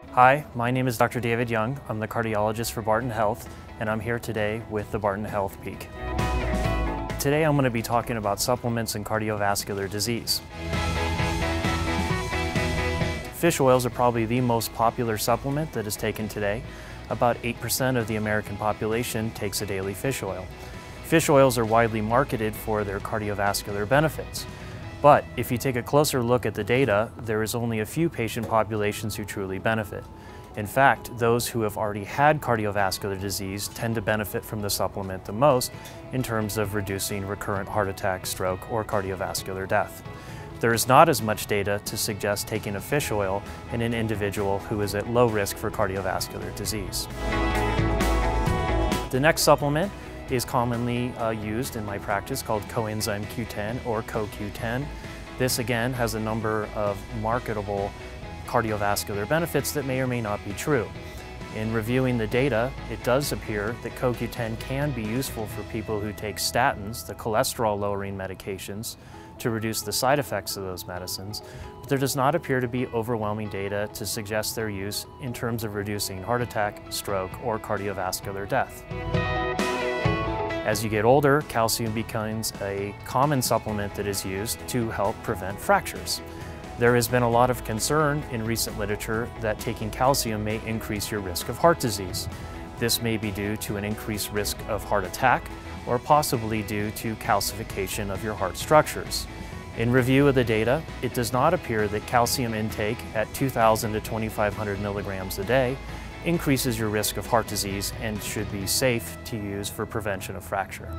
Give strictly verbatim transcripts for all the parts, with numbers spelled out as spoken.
Hi, my name is Doctor David Young. I'm the cardiologist for Barton Health, and I'm here today with the Barton Health Peak. Today I'm going to be talking about supplements in cardiovascular disease. Fish oils are probably the most popular supplement that is taken today. About eight percent of the American population takes a daily fish oil. Fish oils are widely marketed for their cardiovascular benefits. But if you take a closer look at the data, there is only a few patient populations who truly benefit. In fact, those who have already had cardiovascular disease tend to benefit from the supplement the most in terms of reducing recurrent heart attack, stroke, or cardiovascular death. There is not as much data to suggest taking a fish oil in an individual who is at low risk for cardiovascular disease. The next supplement is commonly uh, used in my practice called coenzyme Q ten or co Q ten. This again has a number of marketable cardiovascular benefits that may or may not be true. In reviewing the data, it does appear that co Q ten can be useful for people who take statins, the cholesterol-lowering medications, to reduce the side effects of those medicines, but there does not appear to be overwhelming data to suggest their use in terms of reducing heart attack, stroke, or cardiovascular death. As you get older, calcium becomes a common supplement that is used to help prevent fractures. There has been a lot of concern in recent literature that taking calcium may increase your risk of heart disease. This may be due to an increased risk of heart attack or possibly due to calcification of your heart structures. In review of the data, it does not appear that calcium intake at two thousand to twenty-five hundred milligrams a day increases your risk of heart disease and should be safe to use for prevention of fracture.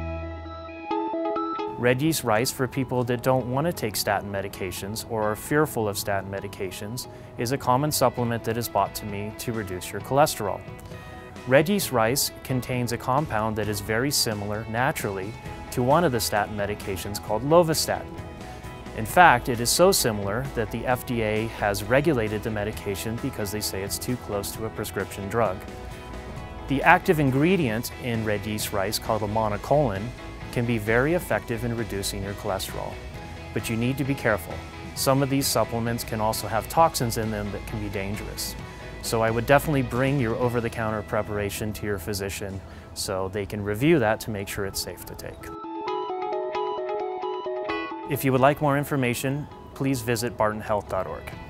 Reggies rice for people that don't want to take statin medications or are fearful of statin medications is a common supplement that is bought to me to reduce your cholesterol. Reggies rice contains a compound that is very similar naturally to one of the statin medications called lovastatin. In fact, it is so similar that the F D A has regulated the medication because they say it's too close to a prescription drug. The active ingredient in Reggies rice, called a monocolin, can be very effective in reducing your cholesterol. But you need to be careful. Some of these supplements can also have toxins in them that can be dangerous. So I would definitely bring your over-the-counter preparation to your physician so they can review that to make sure it's safe to take. If you would like more information, please visit barton health dot org.